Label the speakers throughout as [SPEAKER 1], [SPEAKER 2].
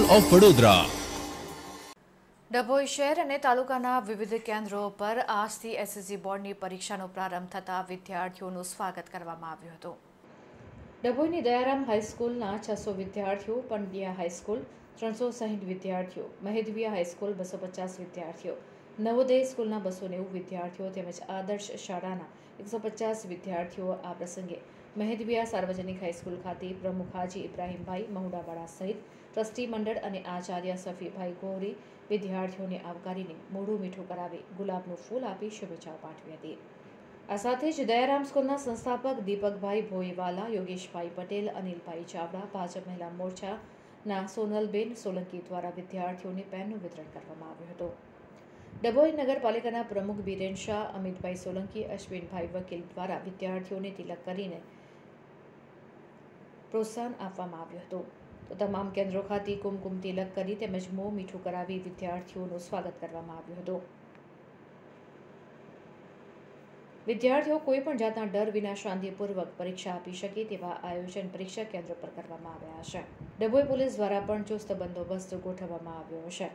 [SPEAKER 1] Of Vadodara.
[SPEAKER 2] Dabhoi શહેર અને તાલુકાના વિવિધ કેન્દ્રો પર આજથી એસએસસી બોર્ડની પરીક્ષાનો પ્રારંભ થતાં વિદ્યાર્થીઓનું સ્વાગત કરવામાં આવ્યું હતું। ડભોઈની દયારામ હાઈસ્કૂલના 600 વિદ્યાર્થીઓ, પંડ્યા હાઈસ્કૂલ 360 વિદ્યાર્થીઓ, મહેદવિયા હાઈસ્કૂલ 250 વિદ્યાર્થીઓ, નવોદય સ્કૂલના 290 વિદ્યાર્થીઓ તેમજ આદર્શ શાળાના 150 વિદ્યાર્થીઓ આ પ્રસંગે મહેદવિયા સાર્વજનિક હાઈસ્કૂલ ખાતે પ્રમુખ હાજી ઇબ્રાહીમભાઈ મહુડાવાળા સહિત ટ્રસ્ટી મંડળ અને આચાર્ય સફીભાઈ ગોરી વિદ્યાર્થીઓને આવકારીને મોઢું મીઠું કરાવી ગુલાબનું ફૂલ આપી શુભેચ્છાઓ પાઠવી હતી। આ સાથે જ દયારામ સ્કૂલના સંસ્થાપક દીપકભાઈ ભોઈવાલા, યોગેશભાઈ પટેલ, અનિલભાઈ ચાવડા, ભાજપ મહિલા મોરચાના સોનલબેન સોલંકી દ્વારા વિદ્યાર્થીઓને પેનનું વિતરણ કરવામાં આવ્યું હતું। ડભોઈ નગરપાલિકાના પ્રમુખ બીરેન શાહ, અમિતભાઈ સોલંકી, અશ્વિનભાઈ વકીલ દ્વારા વિદ્યાર્થીઓને તિલક કરીને પ્રોત્સાહન આપવામાં આવ્યું હતું। તો તમામ કેન્દ્રો ખાતે કુમકુમ તિલક કરી તેમજ મોં મીઠું કરાવી વિદ્યાર્થીઓનું સ્વાગત કરવામાં આવ્યું હતું। વિદ્યાર્થીઓ કોઈ પણ જાતના ડર વિના શાંતિપૂર્વક પરીક્ષા આપી શકે તેવા આયોજન પરીક્ષા કેન્દ્ર પર કરવામાં આવ્યા છે। ડભોઈ પોલીસ દ્વારા પણ ચુસ્ત બંદોબસ્ત ગોઠવવામાં આવ્યો છે।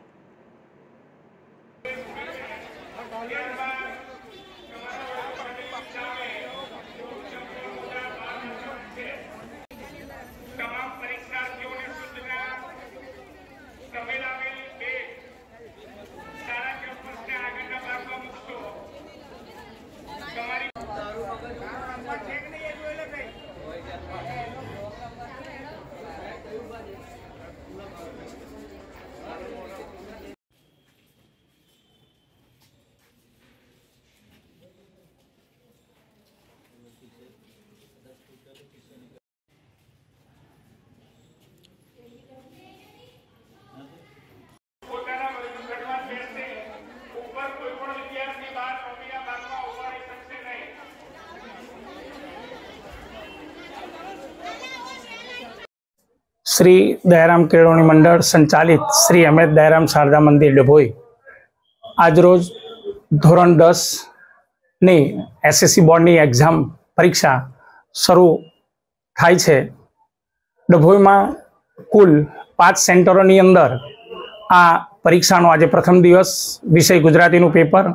[SPEAKER 3] श्री दयाराम केळवणी मंडल संचालित श्री अहमेद दयाराम शारदा मंदिर डभोई आज रोज धोरण 10 ની एसएससी बोर्डनी एक्जाम परीक्षा शुरू थाय छे। डभोईमां कुल 5 सेंटरोनी अंदर आ परीक्षानो आज प्रथम दिवस। विषय गुजरातीनुं पेपर।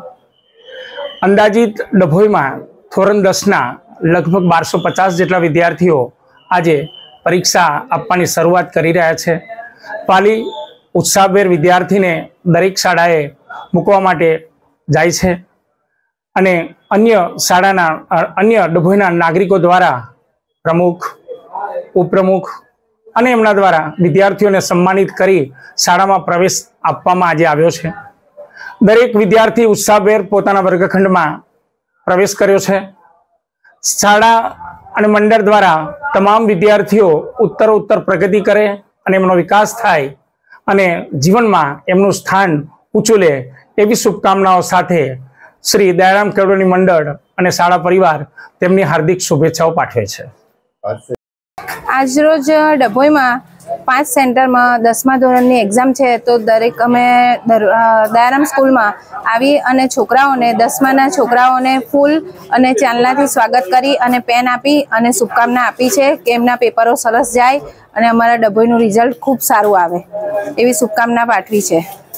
[SPEAKER 3] अंदाजित डभोईमां धोरण 10 ना लगभग 1250 जेटला विद्यार्थीओ आज परीक्षा आपवानी शरूआत करी रह्या छे। वाली उत्साहभेर विद्यार्थीने दरेक शाळाए मूकवा माटे जाय छे अने अन्य शाळाना अन्य डभोईना नागरिको द्वारा प्रमुख, उपप्रमुख अने एमना द्वारा विद्यार्थीओने सम्मानित करी शाळामां प्रवेश आपवामां आजे आव्यो छे। दरेक विद्यार्थी उत्साहभेर पोताना वर्गखंडमां प्रवेश कर्यो छे। शाळा અને મંડળ દ્વારા તમામ વિદ્યાર્થીઓ ઉત્તરોત્તર પ્રગતિ કરે અને એમનો વિકાસ થાય અને જીવનમાં એમનું સ્થાન ઊંચું લે એવી શુભકામનાઓ સાથે શ્રી દયારામ કેળવણી મંડળ અને શાળા પરિવાર તેમની હાર્દિક શુભેચ્છાઓ પાઠવે છે।
[SPEAKER 4] આજરોજ ડભોઈમાં 5 સેન્ટરમાં 10મા ધોરણની એક્ઝામ છે તો દરેક અમે દયારામ સ્કૂલમાં આવી અને છોકરાઓને 10માના છોકરાઓને ફૂલ અને ચાંદલાથી સ્વાગત કરી અને પેન આપી અને શુભકામના આપી છે કે એમના પેપરો સરસ જાય અને અમારા ડભોઈનું રિઝલ્ટ ખૂબ સારું આવે એવી શુભકામના પાઠવી છે।